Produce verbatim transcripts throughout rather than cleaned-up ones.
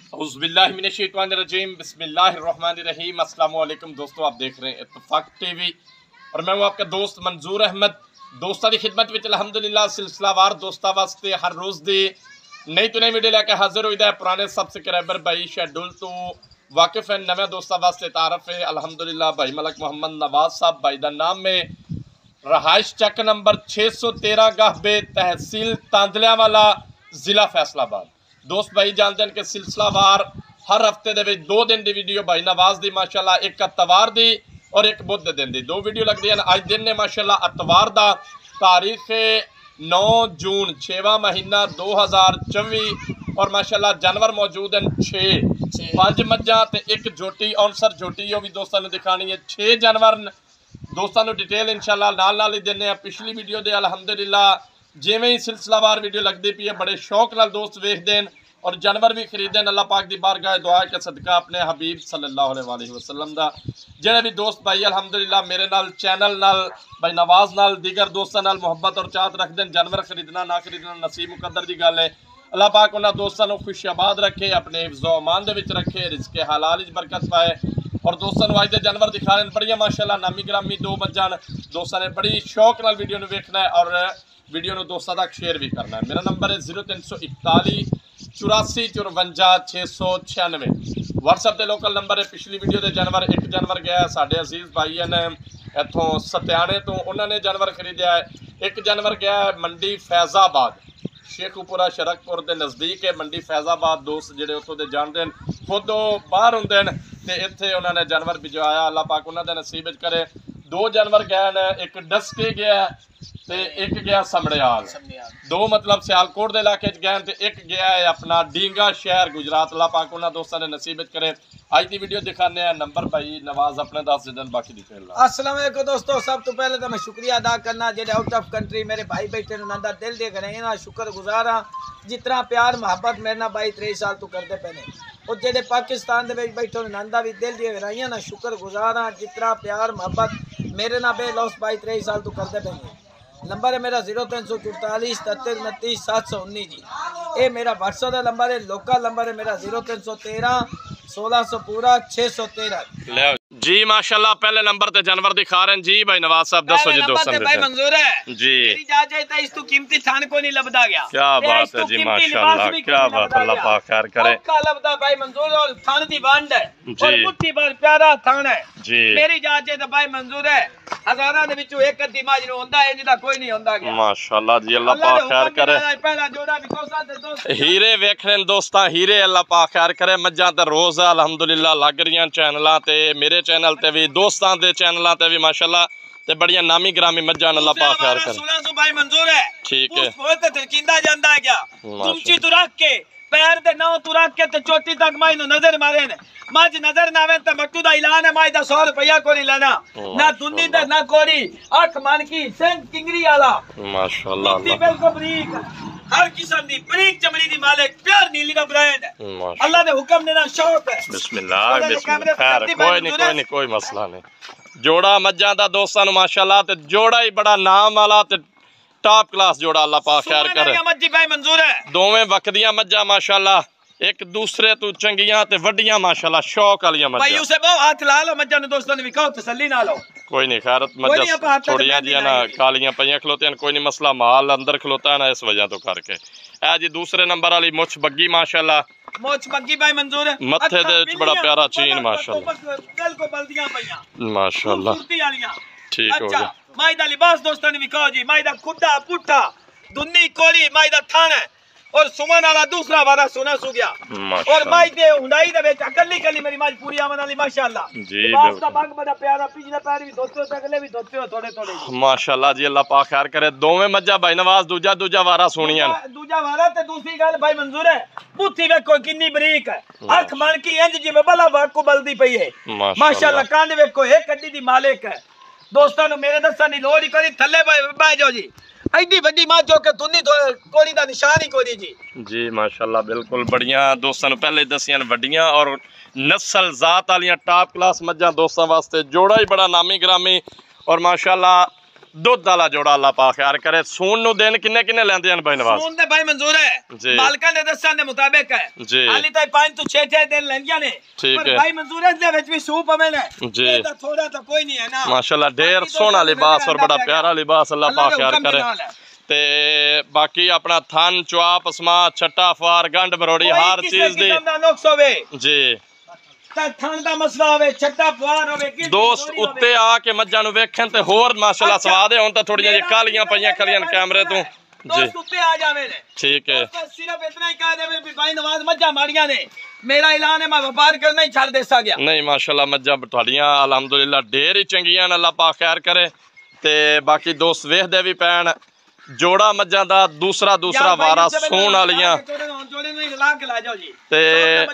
औज़ुबिल्लाहिमिनश्शैतानिर्रजीम बिस्मिल्लाहिर्रहमानिर्रहीम। अस्सलाम वालेकुम दोस्तों, आप देख रहे हैं इत्तफाक टीवी और मैं हूं आपका दोस्त मंजूर अहमद। दोस्तों की खिदमत में अलहमदुलिल्लाह सिलसिलावार दोस्तों वास्ते हर रोज़ दी नई तो नई वीडियो लेकर हाजिर हुई है। पुराने सबसक्राइबर भाई शेड्यूल तो वाकिफ़ है, नवे दोस्तों वास्ते तारफ़ है अलहमदुलिल्लाह। भाई मलक मोहम्मद नवाज साहब भाई का नाम में रहाइश चक नंबर छे सौ तेरह गाहबे तहसील तांदलिया वाला ज़िला फैसलाबाद। दोस्त भाई जानते हैं कि सिलसिलावार हर हफ्ते दे विच दो दिन की वीडियो भाई नवाज दी माशाल्लाह, एक अतवार दी और एक बुध दिन की दो वीडियो लगती हैं। अज दिन ने माशाल्लाह अतवार दा तारीख नौ जून छेवा महीना दो हज़ार चौबी और माशाल्लाह जानवर मौजूद हैं छे पांच मज्जां ते एक जोटी औनसर जोटी वो भी दोस्तों ने दिखानी है। छे जानवर दोस्तों को डिटेल इंशाल्लाह नाल नाल ही देने। पिछली वीडियो दे अलहमदुलिल्लाह जिवें ही सिलसिलावार वीडियो लगती पी है बड़े शौक नाल दोस्त वेखते हैं और जानवर भी खरीदे। अल्लाह पाक दी बारगाह दुआ के सदका अपने हबीब सल्लल्लाहु अलैहि वसल्लम दा जिहड़े भी दोस्त भाई अलहमदुलिल्लाह मेरे नाल चैनल नाल भाई नवाज नाल दीगर दोस्तों नाल मुहब्बत और चाहत रखते हैं। जानवर खरीदना ना खरीदना नसीब मुकद्दर की गल है। अल्लाह पाक उन्होंने दोस्तों को खुशआबाद रखे, अपने हिफ्ज़ो अमान दे विच रखे, रिज़्क़े हलाल विच बरकत पाए। और दोस्तों अज दे जानवर दिखा रहे हैं बड़िया माशाल्लाह नामी ग्रामी दो मज्जां दोस्तों ने बड़ी शौक नाल वीडियो में वेखना है और वीडियो को दोस्तों तक शेयर भी करना है। मेरा नंबर है जीरो तीन सौ इकताली चौरासी चौरवंजा छे सौ छियानवे। व्हाट्सएप के लोकल नंबर है। पिछली वीडियो के जानवर एक जानवर गया है साढ़े अजीज भाई ने इतों सत्याने तो उन्होंने जानवर खरीदा है। एक जानवर गया है मंडी फैज़ाबाद, शेखुपुरा शरकपुर के नज़दीक है मंडी फैज़ाबाद। दोस्त जोड़े उतों के जानते हैं, खुद बाहर होंगे तो इतने उन्होंने जानवर भिजवाया। अल्लाह पाक उन्होंने नसीब करे। दो जानवर गए ने, एक डस्के गया ते एक गया समड़ियाल, दो मतलब सियालकोट के इलाके गए तो एक गया है अपना डींगा शहर गुजरात। अल्लाह पाक उन्होंने दोस्तों ने नसीब करे। आज की वीडियो दिखाने हैं। नंबर भाई नवाज अपने दस दिन बाकी डिटेल। अस्सलाम वालेकुम दोस्तों, सब तो पहले तो मैं शुक्रिया अदा करना जो आउट ऑफ कंट्री मेरे भाई बैठे उन्होंने दिल दे करें इन्हें शुक्र गुजार हाँ। जितना प्यार मुहब्बत मेरे ना भाई त्रेई साल तो करते पे ने और जेडे पाकिस्तान के बैठे उन्होंने भी दिल दी कराइया ना शुक्र गुजार हाँ। जितना प्यार मुहब्बत मेरे ना बेलौस भाई त्रेई साल तो करते पे ने। नंबर है मेरा जीरो तीन सौ चौतालीस सत्तर उनतीस सात सौ उन्नीस जी। ये मेरा व्हाट्सएप का नंबर है। लोकल नंबर है मेरा जीरो तीन सौ तेरह सोलह सौ पूरा छे सौ तेरह जी। माशाल्लाह पहले नंबर पे जानवर दिखा रहे हैं जी भाई नवाज साहब। दसो जी दोस्तों भाई मंजूर है जी। मेरी इजाजत है, इस तो कीमती थान को नहीं लबदा गया। क्या बात है जी, माशाल्लाह क्या बात, अल्लाह पाक खैर करे। का लबदा भाई मंजूर और थान दी बांड है और जी। मुट्ठी भर प्यारा थान है जी। मेरी इजाजत है भाई मंजूर है। हजारां दे विचों एक अद्धी माज नु होंदा है जिदा कोई नहीं होंदा गया। माशाल्लाह जी, अल्लाह पाक खैर करे। पहला जोड़ा भी कोसा ते दोस्त हीरे वेख रहे दोस्तां, हीरे अल्लाह पाक खैर करे। मज्जां ते रोज अलहमदुलिल्लाह लग रही चैनलों ते, मेरे चैनल ते भी दोस्तों के चैनलों ते भी माशाल्लाह ते बड़िया नामी ग्रामी मज्जां अल्लाह पाक खैर करे। सोलह सौ भाई मंजूर है। ठीक है। बहुत तलकिंदा जांदा है क्या तुमची तू रख के पैर दे नाव तू रख के ते चोटी तक माई नु नजर मारे ने मज नजर ना आवे ते मट्टू दा ऐलान है माई दा सौ रुपया को नहीं लेना ना दुंदी ते ना कोड़ी अख मन की सेंट किंगरी वाला माशाल्लाह बिल्कुल बरीक हर किस्म दी बरीक चमड़ी दी मालिक प्यार नीली दा ब्रांड है। अल्लाह दे हुक्म ने ना शौक है। बिस्मिल्लाह बिस्मिल्लाह खैर कोई नहीं कोई नहीं कोई मसला नहीं। जोड़ा मज्जां दा दोस्तां नु माशाल्लाह ते जोड़ा ही बड़ा नाम वाला ते टॉप क्लास जोड़ा अल्लाह पाक खैर करे। मज्जी भाई मंजूर है। दोवें वक्दियां मज्जां माशाल्लाह एक दूसरे तू चंगियां ते वड्डियां माशाल्लाह शौक वालियां मज्जां। भाई उसे बहुत हाथ ला लो मज्जां ने दोस्तों ने विखाओ तसल्ली ना लो। कोई नहीं खैरत मज्जां छोड़ियां जियां ना कालियां पईयां खलोतियां कोई नहीं मसला, माल अंदर खलोता है ना इस वजह तो करके। ए जी दूसरे नंबर वाली मुछ बग्गी माशाल्लाह मुछ बग्गी भाई मंजूर है। मत्थे दे विच बड़ा प्यारा चीन माशाल्लाह कल को बल्दियां पईयां माशाल्लाह ठीक हो गया। माई दा लिबास दोस्तों ने विखाओ जी। माई दा खुड्डा पुट्ठा दुन्नी कोली माई दा थान है और सुमन वाला दूसरा वाला सोना सु गया और माई दे हुंडाई दे विच अकली कली मेरी माज पूरी आमन वाली माशाल्लाह जी। लिबास दा बाग बड़ा प्यारा पिछले पैर भी धोते हो अगले भी धोते हो थोड़े थोड़े माशाल्लाह जी। अल्लाह पाक खैर करे। दोवें मज्जा भाई नवाज दूजा दूजा वारा सोनियां दूजा वारा ते दूसरी गल भाई मंजूर है बुत्थी वेखो कितनी बरीक है अख मन की इंज जिवें बला वाकू बलदी पई है माशाल्लाह। कांड वेखो एक कड्डी दी मालिक है। दोस्तों मेरे दसन की लोड़ ही करी थले बह जाओ जी। एडी वड्डी मां जो के दुनी कोड़ी दा निशान ही कोई जी जी माशाल्लाह बिल्कुल बढ़िया। दोस्तों पहले दसियां वड्डियां और नस्ल जात वालियां टॉप क्लास मज्जां दोस्तों वास्ते जोड़ा ही बड़ा नामी ग्रामी और माशाल्लाह दुध वाला जोड़ा अल्लाह पाक खैर करे। सून नु दिन किन्ने किन्ने लेंदे हैं भाई नवाज? सून दे भाई मंजूर है मालका दे दस्सां दे मुताबिक है जी। हाली ताई पांच तो छह छह दिन लेंदियां ने पर भाई मंजूर है दे विच भी सूप हमें ने जी तो थोड़ा तो कोई नहीं है ना। माशाल्लाह ढेर सोहना लिबास और बड़ा प्यारा लिबास अल्लाह पाक खैर करे। ते बाकी अपना थन चुआ पसमा छट्टा फार गंड बरोड़ी हर चीज दी जी थन दा मसला होवे छट्टा फार होवे दोस्त उत्ते आके मज्जां नु वेखन ते होर माशाल्लाह स्वाद है। हुन तां थोड़ियां जी कालियां पईयां खलियां कैमरे तो जी उत्ते आ जावे ने ठीक है। सिर्फ इतना ही कह देवे भी भाई नवाज मज्जां माड़ियां ने मेरा ऐलान है मैं व्यापार करना ही छड़ देसा गया नहीं माशाल्लाह मज्जां तुहाडियां अल्हम्दुलिल्लाह ढेर ही चंगियां ने अल्लाह पाक खैर करे। ते बाकी दोस्त वेखदे भी पैन जोड़ा मज्जां दा दूसरा दूसरा वारा सून वालियां ते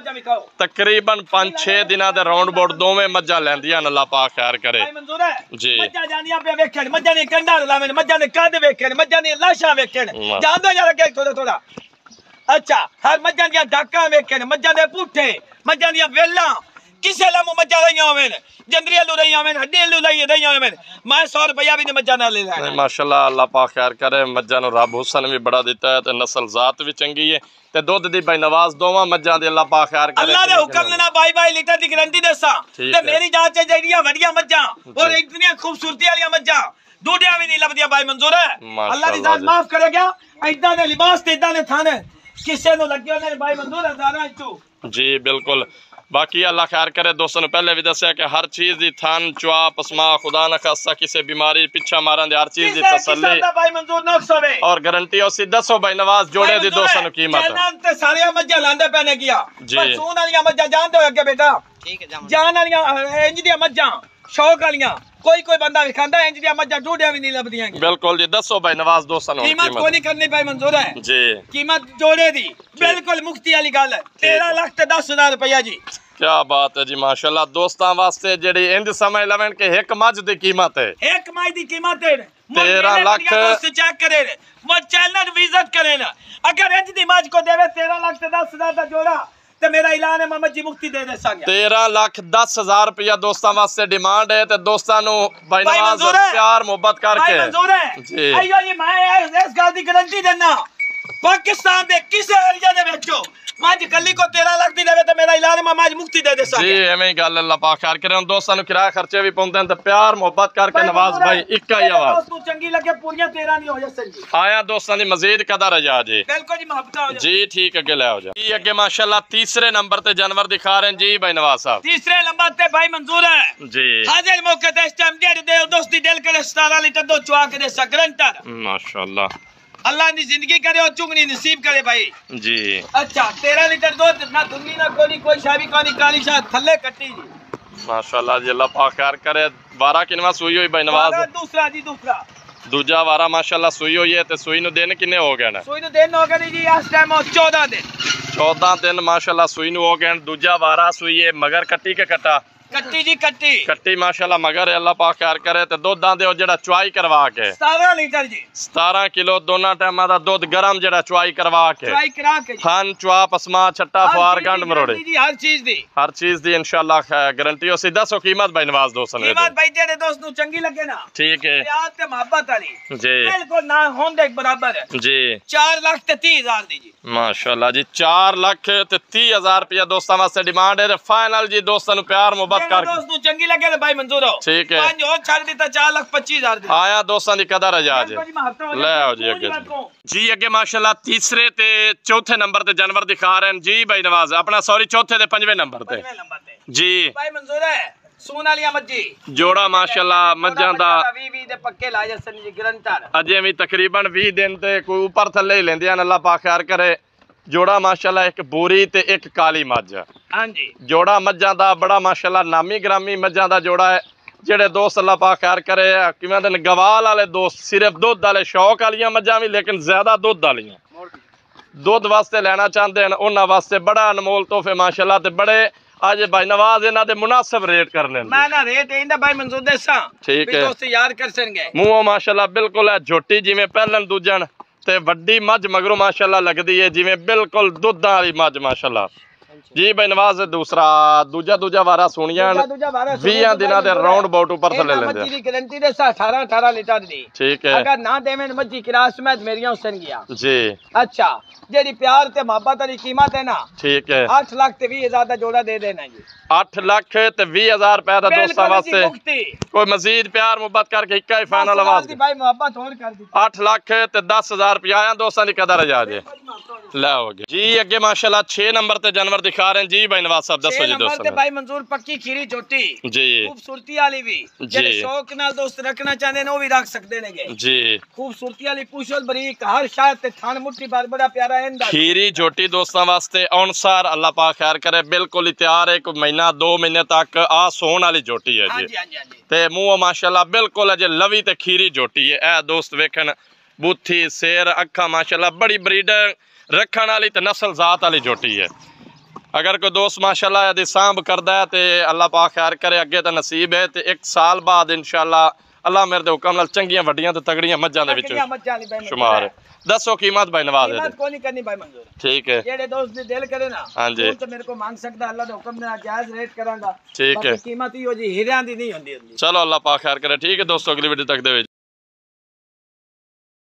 तकरीबन पांच छे दिनां दे राउंड बोर्ड दोवें मज्जां लैंदियां ने अल्लाह पाक खैर करे जी। मज्जां जानियां पे वेखण मज्जां ने कंडा लावें मज्जां ने कद वेखण मज्जां ने लाशां वेखण जानदा जा लगे थोड़ा थोड़ा अच्छा हर मज्जां दियां डाकां वेखण मज्जां दे पुठे मज्जां दियां वेलां किसे लम मज्जां रहियां होवें जंदरिया लू रही होवें हड्डी लू रही रही होवें मैं सौ रुपया भी नहीं मज्जां ना ले लेना माशाल्लाह अल्लाह पाक खैर करे। मज्जां नु रब हुसन भी बड़ा दिता है ते नस्ल जात भी चंगी है ते दुध दी भाई नवाज दोवां मज्जां दे अल्लाह पाक खैर करे। अल्लाह दे हुक्म ना बाई बाई लीटर दी गारंटी देसा ते मेरी जात च जेड़ियां वडियां मज्जां और इतनी खूबसूरती वाली मज्जां दूधियां भी नहीं लभदियां भाई मंजूर है अल्लाह दी जात माफ करेगा। इदां दे लिबास ते इदां दे थाने किसे नु लगे ने भाई मंजूर है दाना चू जी बिल्कुल। बाकी अल्लाह खैर करे दोस्तों ने पहले भी दस्या कि हर चीज दी थन चुआ पसमा खुदा न खासा किसी बीमारी पिछा मारन दे हर चीज दी तसल्ली भाई मंजूर नक्स होवे और गारंटी उसी दसो भाई नवाज जोड़े दी दोस्तों ने कीमत चैनल ते सारे मज्जां लांदे पैने किया पर सून वालियां मज्जां जानदे हो अगे बेटा ठीक है जान वालियां इंज दी मज्जां शौक वालियां कोई कोई बंदा विखांदा इंज दी मज्जां डूडियां भी नहीं लभदियां बिल्कुल जी। दसो भाई नवाज दोस्तों ने कीमत कोई नहीं करनी भाई मंजूर है जी। कीमत जोड़े दी बिल्कुल मुफ्ती वाली गल तेरह लाख ते दस हजार रुपया जी क्या बात है जी माशाल्लाह। दोस्तां वास्ते जेडी इंज समझ लवें कि एक मज दी कीमत है एक मज दी कीमत है तेरह लाख चेक करे मोर चैनल विजिट करे ना अगर इंज दी मज को देवे तेरह लाख ते दस हजार दा जोड़ा ते मेरा ऐलान है मोहम्मद जी मुफ्ती दे दे संगे तेरह लाख दस हजार रुपया दोस्तां वास्ते डिमांड है ते दोस्तां नु भाई नवाज प्यार मोहब्बत करके मंजूर है जी। अयो ये मैं इस गल दी गारंटी देना पाकिस्तान दे किसे एरिया दे विचो मज कली को तेरह लाख दी देवे ते मेरा ऐलान है मैं मज मुफ्ती दे दे संगे जी। एवें ही गल अल्लाह पाक खैर करे। दोस्तां नु किराया खर्चे भी पौंदे ते प्यार मोहब्बत करके नवाज भाई इक्का ही आवाज दोस्त नु चंगी लगे पूरीਆਂ तेरह नहीं हो जसन जी आया दोस्तां दी मजीद कदर जा जी बिल्कुल जी मोहब्बत हो जी ठीक अगे ले आओ जी। अगे माशाल्लाह तीसरे नंबर ते जानवर दिखा रहे हैं जी भाई नवाज साहब तीसरे नंबर ते भाई मंजूर है जी हाजिर मौके ते इस टाइम दे दे दोस्ती दिल करे सतारह लीटर दो चुआ के दे सकरंटर माशाल्लाह अल्लाह दी जिंदगी करे और चुगनी नसीब करे भाई जी। अच्छा तेरह लीटर दूध ना दुन्नी ना कोनी कोई शाबी कोनी काली शाह थल्ले कट्टी जी माशाल्लाह जी अल्लाह पाक खैर करे। बारह किनवा सुई हुई भाई नवाज दूसरा जी दूसरा दूजा वारा माशाल्लाह सुई हुई है ते सुई नु दिन किन्ने हो गए ने? सुई नु दिन हो गए जी इस टाइम चौदह दिन चौदह दिन माशाल्लाह सुई नु हो गए। दूजा वारा सुई है मगर कट्टी के कट्टा कट्टी जी कट्टी कट्टी माशाल्लाह मगर अल्लाह पाक खैर करे ते दुधां दे जेड़ा चुआई करवा के सतारह लीटर जी सतारह किलो दोनों टाइमां दा दुध गरम जेड़ा चुआई करवा के चुआई करा के खान चुआ पसमा छट्टा फार गंड मरोड़े जी हर चीज दी हर चीज दी इंशाल्लाह गारंटी हो सीधा सो कीमत भाई नवाज दोस्तों ने कीमत भाई जेड़े दोस्त नु चंगी लगे ना ठीक है प्यार ते मोहब्बत वाली जी बिल्कुल ना होंद एक बराबर है जी चार लाख ते तीस हजार दी जी माशाल्लाह जी चार लाख ते तीस हजार रुपया दोस्तों वास्ते डिमांड है फाइनल जी दोस्तों नु प्यार मोहब्बत कर दोस्त नु चंगी लगे तो भाई मंजूर हो ठीक है पांच और छाड़ देता चार लाख पच्चीस हजार दी आया दोस्तों दी कदर है आज ले आओ जी अगे जी अगे माशाल्लाह तीसरे ते चौथे नंबर ते जानवर दिखा रहे हैं जी भाई नवाज अपना सॉरी चौथे ते पंजवें नंबर ते जी भाई मंजूर है सून वाली मज्जी जोड़ा माशाल्लाह मज्जां दा बीस बीस दे पक्के ला जसन जी गारंटर अजे भी तकरीबन बीस दिन ते कोई ऊपर थल्ले ही लेंदे अल्लाह पाक खैर करे। जोड़ा माशाल्लाह एक बोरी ते एक काली मज्ज हां जी जोड़ा मज्जां दा बड़ा माशाल्लाह नामी ग्रामी मज्जां दा जोड़ा है जेड़े दोस्त अल्लाह पाक खैर करे किवें दे गवाल वाले दोस्त सिर्फ दुध वाले शौक वालियां मज्जां भी लेकिन ज्यादा दुध वालियां दुध वास्ते लेना चाहते हैं उन्हां वास्ते बड़ा अनमोल तोहफे माशाल्लाह ते बड़े आज भाई नवाज इन्हां दे मुनासिब रेट करने मैं ना रेट इंदा भाई मंजूर देसा ठीक है दोस्त याद कर सनगे मुंह माशाल्लाह बिल्कुल है झोटी जिवें पहलन दूजन ते वड्डी मज मगरों माशाल्लाह लगदी है जिवें बिल्कुल दुधां वाली मज माशाल्लाह जी भाई नवाज दूसरा दूजा दूजा वारा सुनिया बीस दिनों के राउंड बाउट ऊपर थले लेंदे की गारंटी दे अठारह अठारह लीटर दी। ठीक है। अगर ना देवें मच्छी क्रास में मेरिया हुसैन गया जी। अच्छा जेडी प्यार ते मोहब्बत वाली कीमत है ना, ठीक है, आठ लाख ते बीस हजार का जोड़ा दे देना जी। आठ लाख ते बीस हजार रुपए दा दोस्तां वास्ते कोई मजीद प्यार मोहब्बत करके इक्का ही फाइनल आवाज दी भाई मोहब्बत और कर दी। आठ लाख ते दस हजार रुपया आया दोस्तां दी कदर जा जे लाओगे जी। अगे माशाल्लाह छह नंबर ते जानवर दिखा रहे हैं जी भाई नवाज साहब, दसो जी दोस्तों। भाई मंजूर पक्की खीरी झोटी जी, खूबसूरती वाली भी जेडे शौक नाल दोस्त रखना चाहते हैं वो भी रख सकते हैं जी। खूबसूरती वाली पूछल बरीक हर शायद ते थान मुट्ठी बार बड़ा प्यारा खीरी झोटी दोस्तों वास्ते अनुसार अल्लाह पाक खैर करे बिल्कुल ही तैयार है। एक महीना दो महीने तक आ सोन वाली झोटी है जी। ते मुंह माशाल्लाह बिल्कुल है जी लवी ते खीरी झोटी है। ए दोस्त वेखन बूथी शेर अखा माशाल्लाह बड़ी ब्रीड रखने वाली ते नस्ल जात वाली झोटी है। अगर कोई दोस्त माशाल्लाह यदि सांभ करदा है ते अल्लाह पाक खैर करे अगे तो नसीब है। ते एक साल बाद इंशाल्लाह अल्लाह मेरे दे हुक्म नाल चंगियां वड्डियां ते तगड़ियां मज्जां दे विच शुमार। दसो कीमत भाई नवाज कीमत कोई नहीं करनी भाई मंजूर। ठीक है। जेड़े दोस्त दी दिल करे ना हां जी तो मेरे को मांग सकदा, अल्लाह दे हुक्म नाल जायज रेट करांगा। ठीक है। कीमत ही हो जी हीरियां दी नहीं होंदी। चलो अल्लाह पाक खैर करे। ठीक है दोस्तों अगली वीडियो तक दे